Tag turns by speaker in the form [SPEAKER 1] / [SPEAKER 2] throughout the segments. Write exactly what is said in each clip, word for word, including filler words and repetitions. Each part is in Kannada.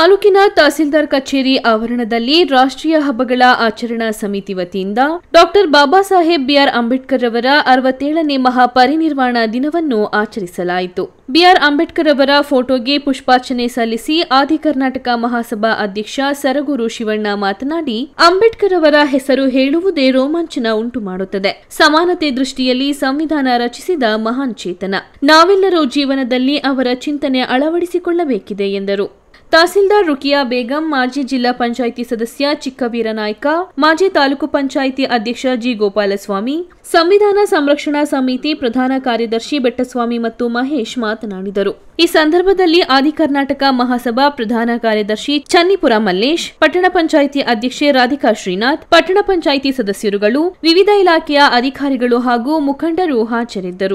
[SPEAKER 1] ತಾಲೂಕಿನ ತಹಸೀಲ್ದಾರ್ ಕಚೇರಿ ಆವರಣದಲ್ಲಿ ರಾಷ್ಟ್ರೀಯ ಹಬ್ಬಗಳ ಆಚರಣಾ ಸಮಿತಿ ವತಿಯಿಂದ ಡಾಕ್ಟರ್ ಬಾಬಾ ಸಾಹೇಬ್ ಬಿಆರ್ ಅಂಬೇಡ್ಕರ್ ಅವರ ಅರವತ್ತೇಳನೇ ಮಹಾಪರಿನಿರ್ವಾಣ ದಿನವನ್ನು ಆಚರಿಸಲಾಯಿತು. ಬಿಆರ್ ಅಂಬೇಡ್ಕರ್ ಅವರ ಫೋಟೋಗೆ ಪುಷ್ಪಾರ್ಚನೆ ಸಲ್ಲಿಸಿ ಆದಿ ಕರ್ನಾಟಕ ಮಹಾಸಭಾ ಅಧ್ಯಕ್ಷ ಸರಗೂರು ಶಿವಣ್ಣ ಮಾತನಾಡಿ, ಅಂಬೇಡ್ಕರ್ ಅವರ ಹೆಸರು ಹೇಳುವುದೇ ರೋಮಾಂಚನ ಉಂಟು ಮಾಡುತ್ತದೆ. ಸಮಾನತೆ ದೃಷ್ಟಿಯಲ್ಲಿ ಸಂವಿಧಾನ ರಚಿಸಿದ ಮಹಾನ್ ಚೇತನ. ನಾವೆಲ್ಲರೂ ಜೀವನದಲ್ಲಿ ಅವರ ಚಿಂತನೆ ಅಳವಡಿಸಿಕೊಳ್ಳಬೇಕಿದೆ ಎಂದರು. ತಹಸೀಲ್ದಾರ್ ರುಕಿಯಾ ಬೇಗಂ, ಮಾಜಿ ಜಿಲ್ಲಾ ಪಂಚಾಯಿತಿ ಸದಸ್ಯ ಚಿಕ್ಕವೀರ ನಾಯ್ಕ, ಮಾಜಿ ತಾಲೂಕು ಪಂಚಾಯಿತಿ ಅಧ್ಯಕ್ಷ ಜಿ ಗೋಪಾಲಸ್ವಾಮಿ, ಸಂವಿಧಾನ ಸಂರಕ್ಷಣಾ ಸಮಿತಿ ಪ್ರಧಾನ ಕಾರ್ಯದರ್ಶಿ ಬೆಟ್ಟಸ್ವಾಮಿ ಮತ್ತು ಮಹೇಶ್ ಮಾತನಾಡಿದರು. ಈ ಸಂದರ್ಭದಲ್ಲಿ ಆದಿ ಕರ್ನಾಟಕ ಮಹಾಸಭಾ ಪ್ರಧಾನ ಕಾರ್ಯದರ್ಶಿ ಚನ್ನಿಪುರ ಮಲ್ಲೇಶ್, ಪಟ್ಟಣ ಪಂಚಾಯಿತಿ ಅಧ್ಯಕ್ಷೆ ರಾಧಿಕಾ ಶ್ರೀನಾಥ್, ಪಟ್ಟಣ ಪಂಚಾಯಿತಿ ಸದಸ್ಯರುಗಳು, ವಿವಿಧ ಇಲಾಖೆಯ ಅಧಿಕಾರಿಗಳು ಹಾಗೂ ಮುಖಂಡರು ಹಾಜರಿದ್ದರು.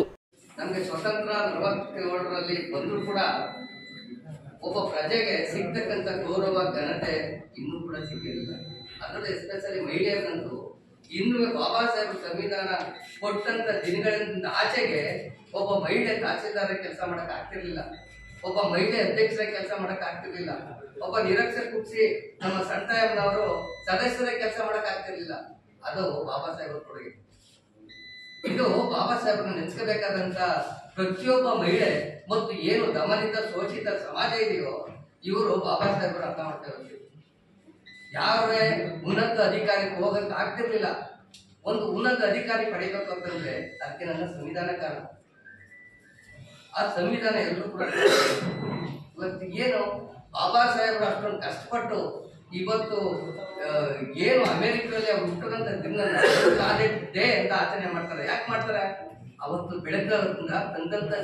[SPEAKER 2] ಒಬ್ಬ ಪ್ರಜೆಗೆ ಸಿಗ್ತಕ್ಕಂಥ ಗೌರವ ಘನತೆ ಇನ್ನೂ ಕೂಡ ಸಿಕ್ಕಿರಲಿಲ್ಲ. ಅದರಲ್ಲೂ ಎಸ್ಪೆಷಲಿ ಮಹಿಳೆಯರಂತೂ ಇನ್ನೂ ಬಾಬಾ ಸಾಹೇಬ್ ಸಂವಿಧಾನ ಕೊಟ್ಟಂತ ದಿನಗಳಿಂದ ಆಚೆಗೆ ಒಬ್ಬ ಮಹಿಳೆ ತಹಸೀಲ್ದಾರ ಕೆಲಸ ಮಾಡಕ್ ಆಗ್ತಿರ್ಲಿಲ್ಲ, ಒಬ್ಬ ಮಹಿಳೆ ಅಧ್ಯಕ್ಷರ ಕೆಲಸ ಮಾಡಕ್ ಆಗ್ತಿರ್ಲಿಲ್ಲ, ಒಬ್ಬ ನಿರಕ್ಷರ ಕುಟ್ಸಿ ನಮ್ಮ ಸಂತಾಯಮ್ಮನವರು ಸದಸ್ಯರ ಕೆಲಸ ಮಾಡಕ್ ಆಗ್ತಿರ್ಲಿಲ್ಲ. ಅದು ಬಾಬಾ ಸಾಹೇಬ್ ಕೊಡುಗೆ. ಇದು ಬಾಬಾ ಸಾಹೇಬ್ರನ್ನ ನೆನೆಸ್ಕೋಬೇಕಾದಂತ ಪ್ರತಿಯೊಬ್ಬ ಮಹಿಳೆ ಮತ್ತು ಏನು ದಮನಿತ ಶೋಷಿತ ಸಮಾಜ ಇದೆಯೋ ಇವರು ಬಾಬಾ ಸಾಹೇಬರು ಅರ್ಥ ಮಾಡ್ತಾ ಇರ್ತೀವಿ. ಯಾರೇ ಉನ್ನತ ಅಧಿಕಾರಕ್ಕೆ ಹೋಗಕ್ಕೆ ಆಗ್ತಿರ್ಲಿಲ್ಲ. ಒಂದು ಉನ್ನತ ಅಧಿಕಾರಿ ಪಡಿಬೇಕು ಅಂತಂದ್ರೆ ಅದಕ್ಕೆ ನನ್ನ ಸಂವಿಧಾನ ಕಾರಣ. ಆ ಸಂವಿಧಾನ ಎಲ್ಲರೂ ಕೂಡ ಇವತ್ತು ಏನು ಬಾಬಾ ಸಾಹೇಬರು ಅಷ್ಟೊಂದು ಕಷ್ಟಪಟ್ಟು ಇವತ್ತು ಏನು ಅಮೆರಿಕದಲ್ಲಿ ಅವ್ರು ಹುಟ್ಟದಂತ ದಿನ ಡೇ ಅಂತ ಆಚರಣೆ ಮಾಡ್ತಾರೆ. ಯಾಕೆ ಮಾಡ್ತಾರೆ? ಅವತ್ತು ಬೆಳಗ್ಗಿಂದ ತಂದಂತ